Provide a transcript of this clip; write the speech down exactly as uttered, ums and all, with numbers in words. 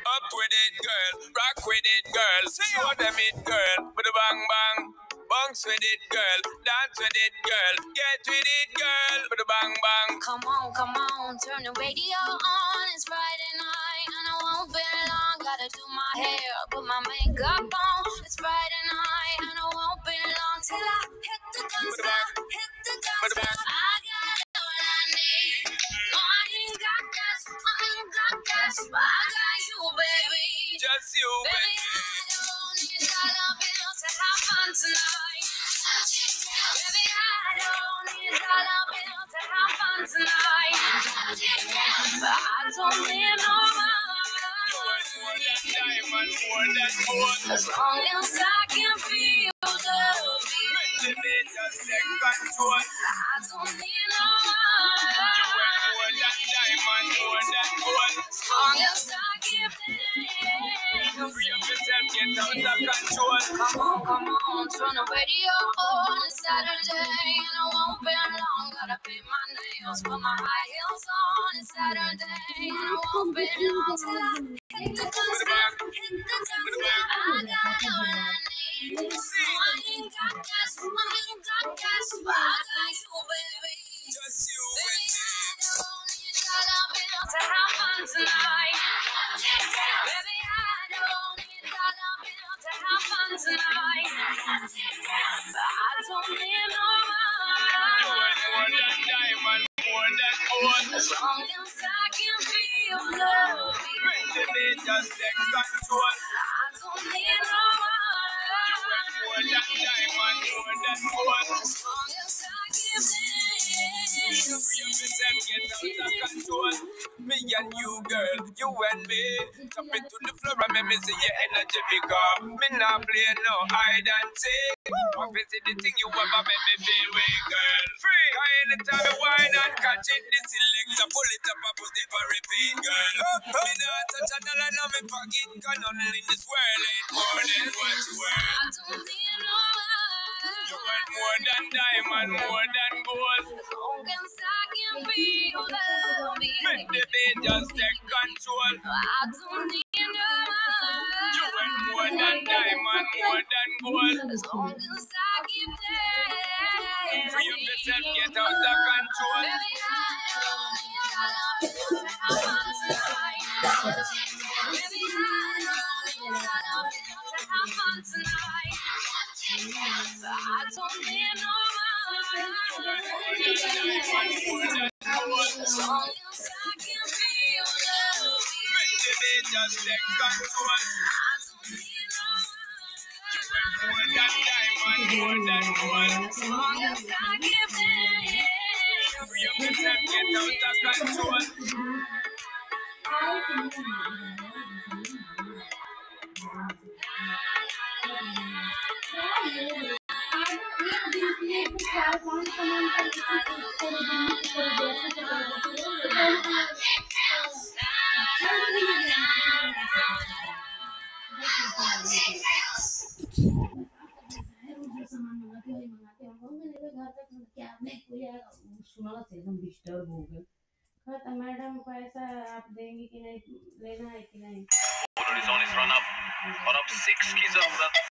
Up with it, girl. Rock with it, girl. Show them it, girl. With a bang bang. Bounce with it, girl. Dance with it, girl. Get with it, girl. With a bang bang. Come on, come on, turn the radio on. It's Friday night and I won't be long. Gotta do my hair, put my makeup on. It's Friday night and I won't be long till I hit the dance floor, hit the dance floor. I got all I need. No, I ain't got gas, I ain't got gas, but I got you, baby. Just you, Baby, baby. I don't need dollar bills to have fun tonight. Baby, I don't need dollar bills to have fun tonight. But I don't need no More than diamond, more than gold. as long as I can feel the beat. Let me just take control. I don't need no You want more than diamond, more than gold. as long as I can feel. Free up yourself, get out of control. Come on, come on, turn the radio on. It's Saturday and I won't be long. Gotta paint my nails, put my high heels on. It's Saturday and I won't be long till I hit the dance floor, hit the dance floor. I got all I need. No, I ain't got gas, I ain't got gas, but I got you, baby. Just you, Baby, baby. I don't need dollar bills to have fun tonight. Baby, I don't need dollar bills to have fun tonight. But I don't need no You more. want more than diamond, more than gold. As long as I can feel the beat. Let me just take control. I don't need no You want more. more than diamond, more than gold. As long as I can feel. Free up yourself, get out of control. Me and you, girl, you and me. Jump into the floor and make me see your energy because me not play no hide and seek. Obviously the thing you ever make me feel way, girl. Free. Cause anytime you whine and catch it, this selector pull it up and put it for repeat, girl. Me not touch a dollar now me pocket, cause nothing in this world ain't more than what you worth. I don't need no You more. want more than diamond, more than gold. As long as I can feel the beat. Make the beat just take control. I don't need no You want more more. than diamond, more than gold. As long as I keep there. Free up yourself, get out of control. Baby, I don't need dollar bills to have fun tonight. Baby, I don't need dollar bills to have fun tonight. But I don't need no more. As long as I can feel the beat. Make the beat just take control. I don't need no more. More than diamond, more than gold. As long as I keep there. Free up yourself, get out of control. Disturb हो गए खत्म madam को ऐसा आप देंगी कि नहीं लेना है कि नहीं is on his run up और अब सिक्स की जरूरत